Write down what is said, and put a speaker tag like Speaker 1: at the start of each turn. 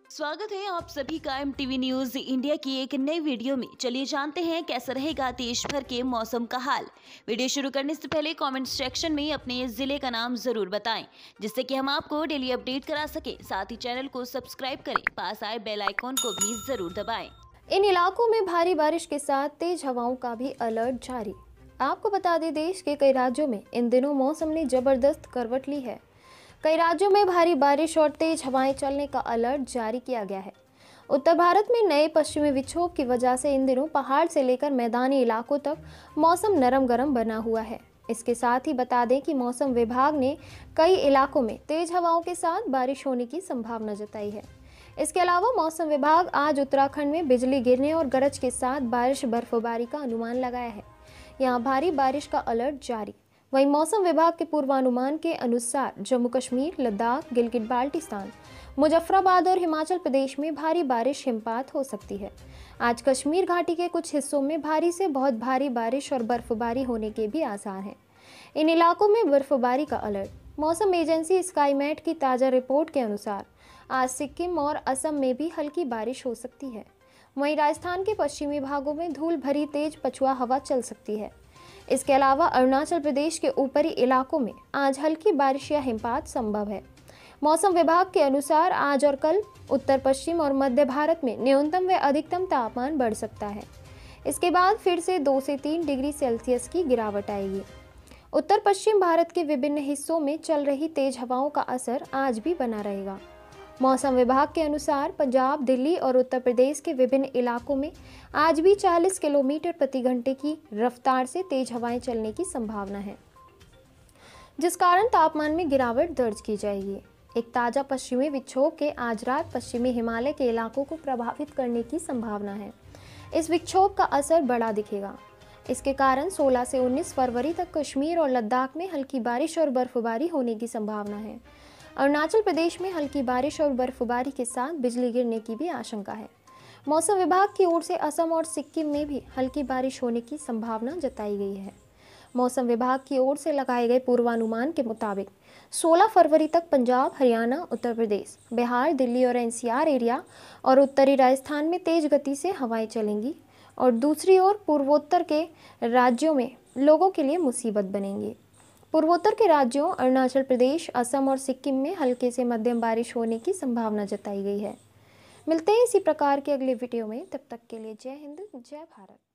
Speaker 1: स्वागत है आप सभी का MTV न्यूज इंडिया की एक नई वीडियो में। चलिए जानते हैं कैसा रहेगा देश भर के मौसम का हाल। वीडियो शुरू करने से पहले कमेंट सेक्शन में अपने जिले का नाम जरूर बताएं, जिससे कि हम आपको डेली अपडेट करा सके। साथ ही चैनल को सब्सक्राइब करें, पास आए बेल आइकॉन को भी जरूर दबाएं।
Speaker 2: इन इलाकों में भारी बारिश के साथ तेज हवाओं का भी अलर्ट जारी। आपको बता दें, देश के कई राज्यों में इन दिनों मौसम ने जबरदस्त करवट ली है। कई राज्यों में भारी बारिश और तेज हवाएं चलने का अलर्ट जारी किया गया है। उत्तर भारत में नए पश्चिमी विक्षोभ की वजह से इन दिनों पहाड़ से लेकर मैदानी इलाकों तक मौसम नरम गरम बना हुआ है। इसके साथ ही बता दें कि मौसम विभाग ने कई इलाकों में तेज हवाओं के साथ बारिश होने की संभावना जताई है। इसके अलावा मौसम विभाग आज उत्तराखंड में बिजली गिरने और गरज के साथ बारिश बर्फबारी का अनुमान लगाया है। यहाँ भारी बारिश का अलर्ट जारी। वहीं मौसम विभाग के पूर्वानुमान के अनुसार जम्मू कश्मीर, लद्दाख, गिलगित बाल्टिस्तान, मुजफ्फराबाद और हिमाचल प्रदेश में भारी बारिश हिमपात हो सकती है। आज कश्मीर घाटी के कुछ हिस्सों में भारी से बहुत भारी बारिश और बर्फबारी होने के भी आसार हैं। इन इलाकों में बर्फबारी का अलर्ट। मौसम एजेंसी स्काईमेट की ताज़ा रिपोर्ट के अनुसार आज सिक्किम और असम में भी हल्की बारिश हो सकती है। वहीं राजस्थान के पश्चिमी भागों में धूल भरी तेज पछुआ हवा चल सकती है। इसके अलावा अरुणाचल प्रदेश के ऊपरी इलाकों में आज हल्की बारिश या हिमपात संभव है। मौसम विभाग के अनुसार आज और कल उत्तर पश्चिम और मध्य भारत में न्यूनतम व अधिकतम तापमान बढ़ सकता है। इसके बाद फिर से 2 से 3 डिग्री सेल्सियस की गिरावट आएगी। उत्तर पश्चिम भारत के विभिन्न हिस्सों में चल रही तेज हवाओं का असर आज भी बना रहेगा। मौसम विभाग के अनुसार पंजाब, दिल्ली और उत्तर प्रदेश के विभिन्न इलाकों में आज भी 40 किलोमीटर प्रति घंटे की रफ्तार से तेज हवाएं चलने की संभावना है, जिस कारण तापमान में गिरावट दर्ज की जाएगी। एक ताज़ा पश्चिमी विक्षोभ के आज रात पश्चिमी हिमालय के इलाकों को प्रभावित करने की संभावना है। इस विक्षोभ का असर बड़ा दिखेगा। इसके कारण 16 से 19 फरवरी तक कश्मीर और लद्दाख में हल्की बारिश और बर्फबारी होने की संभावना है। अरुणाचल प्रदेश में हल्की बारिश और बर्फबारी के साथ बिजली गिरने की भी आशंका है। मौसम विभाग की ओर से असम और सिक्किम में भी हल्की बारिश होने की संभावना जताई गई है। मौसम विभाग की ओर से लगाए गए पूर्वानुमान के मुताबिक 16 फरवरी तक पंजाब, हरियाणा, उत्तर प्रदेश, बिहार, दिल्ली और NCR एरिया और उत्तरी राजस्थान में तेज गति से हवाएं चलेंगी और दूसरी ओर पूर्वोत्तर के राज्यों में लोगों के लिए मुसीबत बनेंगी। पूर्वोत्तर के राज्यों अरुणाचल प्रदेश, असम और सिक्किम में हल्के से मध्यम बारिश होने की संभावना जताई गई है। मिलते हैं इसी प्रकार के अगले वीडियो में। तब तक के लिए जय हिंद, जय भारत।